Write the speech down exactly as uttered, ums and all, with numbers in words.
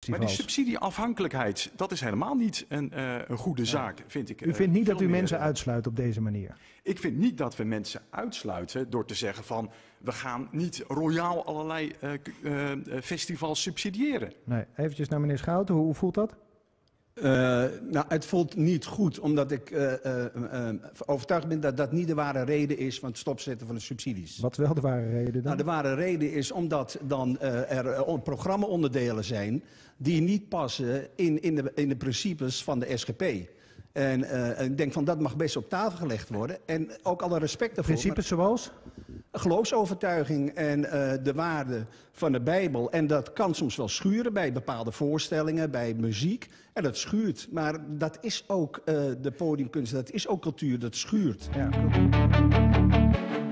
festivals. Maar die subsidieafhankelijkheid, dat is helemaal niet een, uh, een goede zaak, vind ik. U vindt niet uh, dat u meer, mensen uh, uitsluit op deze manier? Ik vind niet dat we mensen uitsluiten door te zeggen van... we gaan niet royaal allerlei uh, uh, festivals subsidiëren. Nee, eventjes naar meneer Schouten. Hoe voelt dat? Uh, nou, het voelt niet goed, omdat ik uh, uh, uh, overtuigd ben dat dat niet de ware reden is van het stopzetten van de subsidies. Wat wel de ware reden dan? Nou, de ware reden is omdat dan uh, er uh, programma-onderdelen zijn die niet passen in, in, de, in de principes van de S G P. En uh, ik denk van dat mag best op tafel gelegd worden. En ook alle respect daarvoor. Principes zoals? Geloofsovertuiging en uh, de waarde van de Bijbel. En dat kan soms wel schuren bij bepaalde voorstellingen, bij muziek. En dat schuurt. Maar dat is ook uh, de podiumkunst, dat is ook cultuur, dat schuurt. Ja, cultuur.